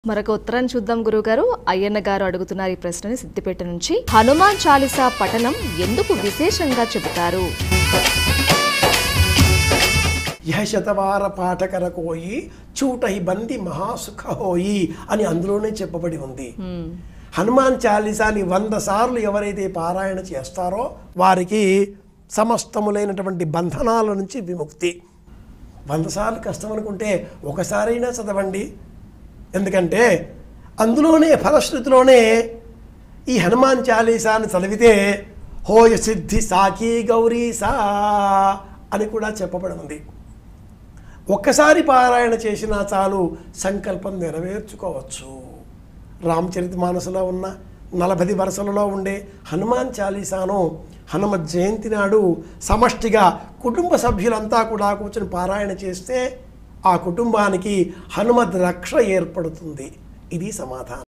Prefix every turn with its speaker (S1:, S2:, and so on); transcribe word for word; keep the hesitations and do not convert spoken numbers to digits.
S1: మరొక ఉత్తరం చూద్దాం గురుగారు. అయ్యన్న గారు అడుగుతున్నారు ఈ ప్రశ్నని సిద్దిపేట నుంచి. హనుమాన్ చాలీసా పఠనం ఎందుకు విశేషంగా చెబుతారు?
S2: యహ శతవార పాఠకర కోయి చూటహి బంది మహాసుఖ హోయి అని అందులోనే చెప్పబడి ఉంది. హనుమాన్ చాలీసాని వంద సార్లు ఎవరైతే పారాయణ చేస్తారో వారికి సమస్తములైనటువంటి బంధనాల నుంచి విముక్తి. వంద సార్లు కష్టం అనుకుంటే ఒకసారైనా చదవండి. ఎందుకంటే అందులోనే ఫలశ్రుతిలోనే ఈ హనుమాన్ చాలీసాని చదివితే హోయ సిద్ధి సాకి గౌరీసా అని కూడా చెప్పబడి ఉంది. ఒక్కసారి పారాయణ చేసినా చాలు సంకల్పం నెరవేర్చుకోవచ్చు. రామచరితమానసులో ఉన్న నలభై వరుసలలో ఉండే హనుమాన్ చాలీసాను హనుమ జయంతి నాడు సమష్టిగా కుటుంబ సభ్యులంతా కూడా కూర్చొని పారాయణ చేస్తే ఆ కుటుంబానికి హనుమద్ రక్ష ఏర్పడుతుంది. ఇది సమాధానం.